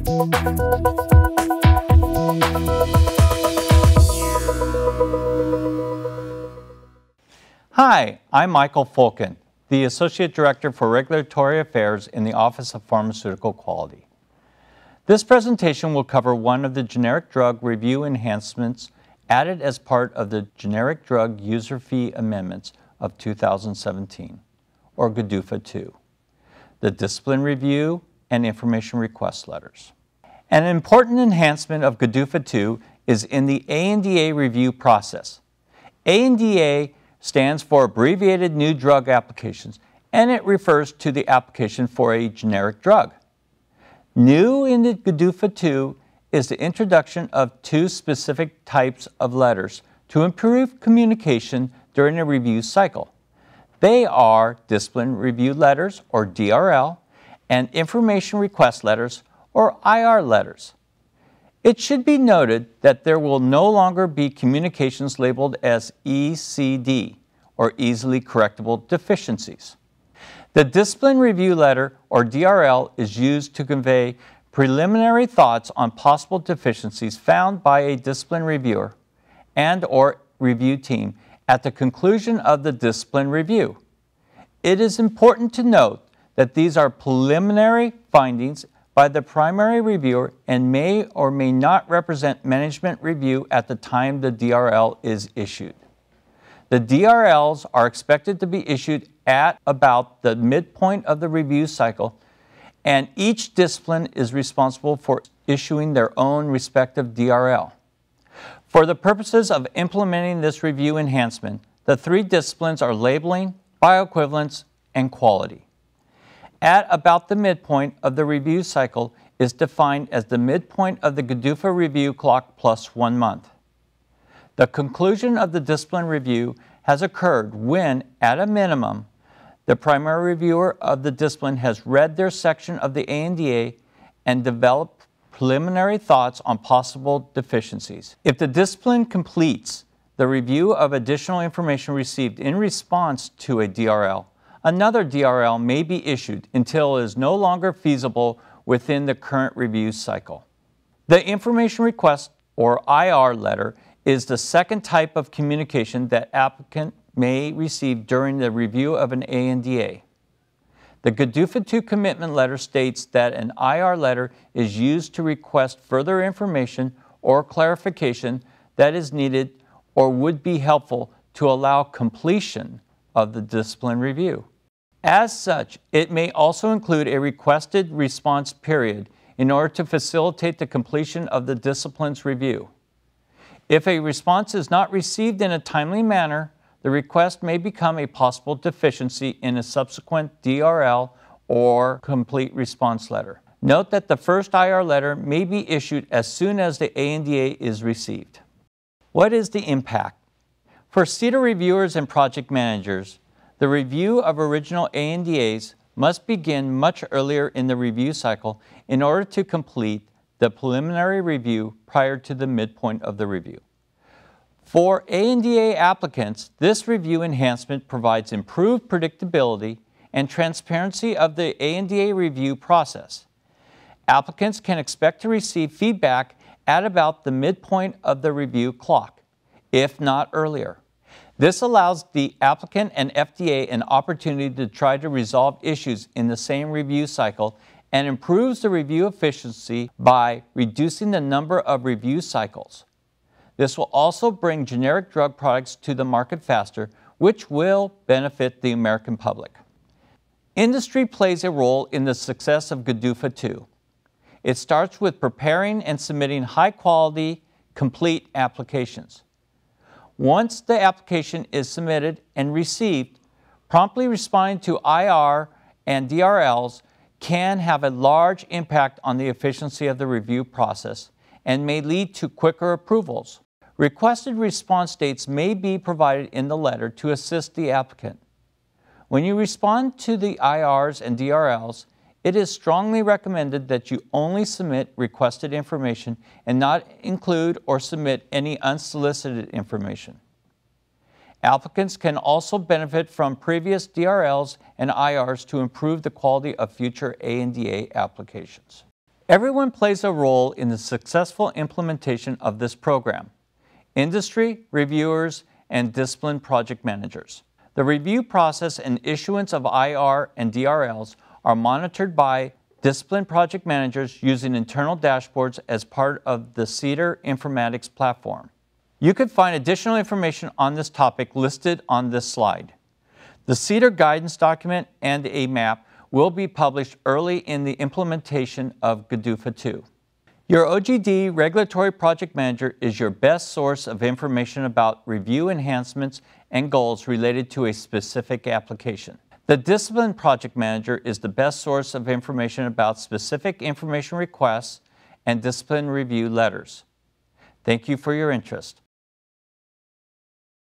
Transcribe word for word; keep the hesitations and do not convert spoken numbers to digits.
Hi, I'm Michael Folkendt, the Associate Director for Regulatory Affairs in the Office of Pharmaceutical Quality. This presentation will cover one of the generic drug review enhancements added as part of the Generic Drug User Fee Amendments of two thousand seventeen, or G D U F A two, the Discipline Review and Information Request Letters. An important enhancement of G D U F A two is in the A N D A review process. A N D A stands for Abbreviated New Drug Applications, and it refers to the application for a generic drug. New in the G D U F A two is the introduction of two specific types of letters to improve communication during a review cycle. They are Discipline Review Letters, or D R L, and Information Request Letters, or I R letters. It should be noted that there will no longer be communications labeled as E C D, or Easily Correctable Deficiencies. The Discipline Review Letter, or D R L, is used to convey preliminary thoughts on possible deficiencies found by a discipline reviewer and or review team at the conclusion of the discipline review. It is important to note that these are preliminary findings by the primary reviewer and may or may not represent management review at the time the D R L is issued. The D R Ls are expected to be issued at about the midpoint of the review cycle, and each discipline is responsible for issuing their own respective D R L. For the purposes of implementing this review enhancement, the three disciplines are labeling, bioequivalence, and quality. At about the midpoint of the review cycle is defined as the midpoint of the G D U F A review clock plus one month. The conclusion of the discipline review has occurred when, at a minimum, the primary reviewer of the discipline has read their section of the A N D A and developed preliminary thoughts on possible deficiencies. If the discipline completes the review of additional information received in response to a D R L, another D R L may be issued until it is no longer feasible within the current review cycle. The Information Request, or I R letter, is the second type of communication that applicant may receive during the review of an A N D A. The G D U F A two commitment letter states that an I R letter is used to request further information or clarification that is needed or would be helpful to allow completion of the discipline review. As such, it may also include a requested response period in order to facilitate the completion of the discipline's review. If a response is not received in a timely manner, the request may become a possible deficiency in a subsequent D R L or complete response letter. Note that the first I R letter may be issued as soon as the A N D A is received. What is the impact? For C E T A reviewers and project managers, the review of original A N D As must begin much earlier in the review cycle in order to complete the preliminary review prior to the midpoint of the review. For A N D A applicants, this review enhancement provides improved predictability and transparency of the A N D A review process. Applicants can expect to receive feedback at about the midpoint of the review clock, if not earlier. This allows the applicant and F D A an opportunity to try to resolve issues in the same review cycle and improves the review efficiency by reducing the number of review cycles. This will also bring generic drug products to the market faster, which will benefit the American public. Industry plays a role in the success of G D U F A two. It starts with preparing and submitting high-quality, complete applications. Once the application is submitted and received, promptly responding to I R and D R Ls can have a large impact on the efficiency of the review process and may lead to quicker approvals. Requested response dates may be provided in the letter to assist the applicant. When you respond to the I Rs and D R Ls, it is strongly recommended that you only submit requested information and not include or submit any unsolicited information. Applicants can also benefit from previous D R Ls and I Rs to improve the quality of future A N D A applications. Everyone plays a role in the successful implementation of this program: industry, reviewers, and discipline project managers. The review process and issuance of I R and D R Ls are monitored by discipline project managers using internal dashboards as part of the Cedar Informatics platform. You can find additional information on this topic listed on this slide. The Cedar guidance document and a map will be published early in the implementation of G D U F A two. Your O G D Regulatory Project Manager is your best source of information about review enhancements and goals related to a specific application. The Discipline Project Manager is the best source of information about specific information requests and discipline review letters. Thank you for your interest.